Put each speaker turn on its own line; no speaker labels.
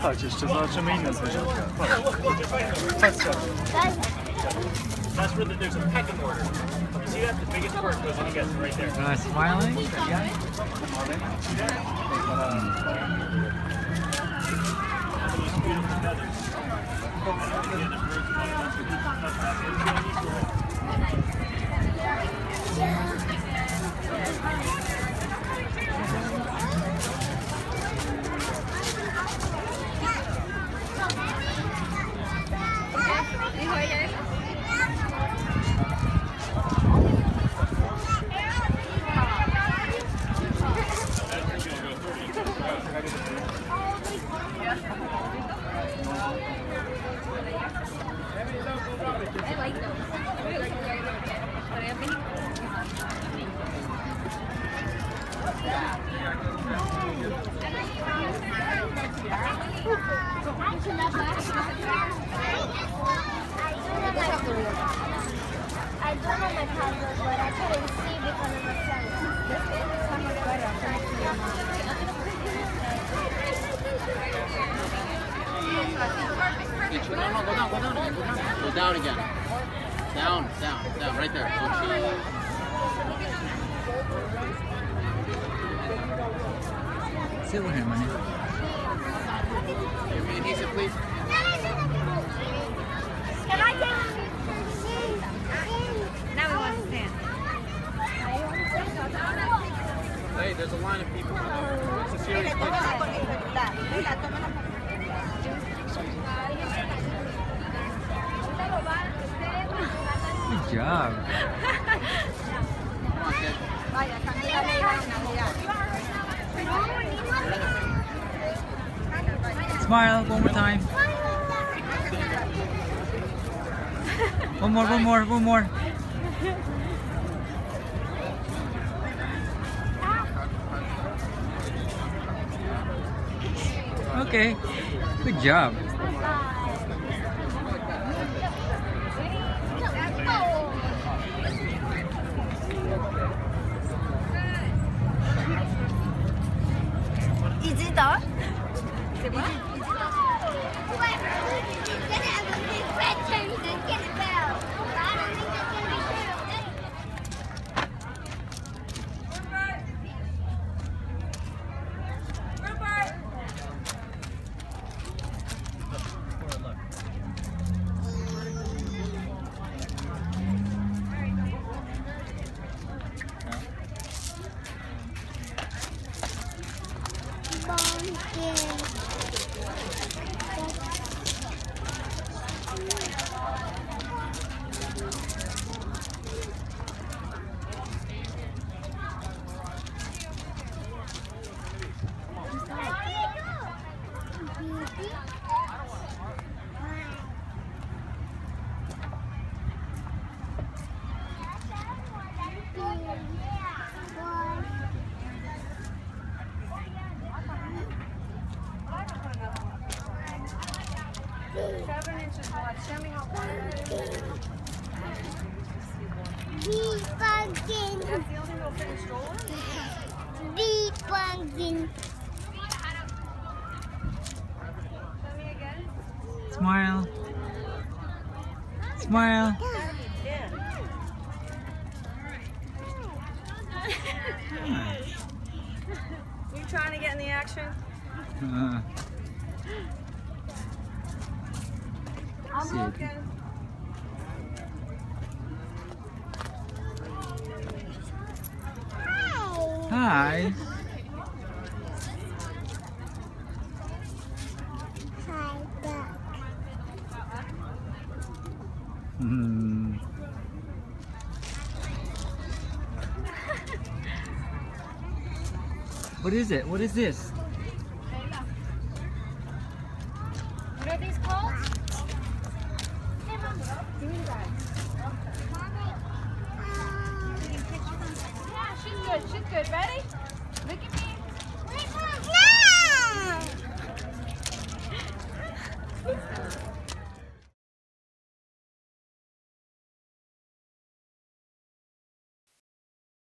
Patrz, zobaczymy inne zwierzęta. Patrz.
That's where there's a pecking order. You see that? The biggest bird goes on, guess right there.
Smiling? Yeah.
I don't know my password, but I couldn't see because of the
No, go down again. Go down again. Down, right there.
Sit with him, man.
Give me an adhesive, please.
Can I get
Now we want to stand.
Hey, there's a line of people. It's a serious picture.
Good job. Smile one more time. One more. Okay. Good job.
Is it done?
Whoever is gonna have a big red turns and get a bell. I don't think that's gonna be true.
Smile. Smile.
You trying to get in the action?
I'm looking. Hi. What is it? What is this?
What are these called?
Yeah, she's good. She's good. Ready? Look at me.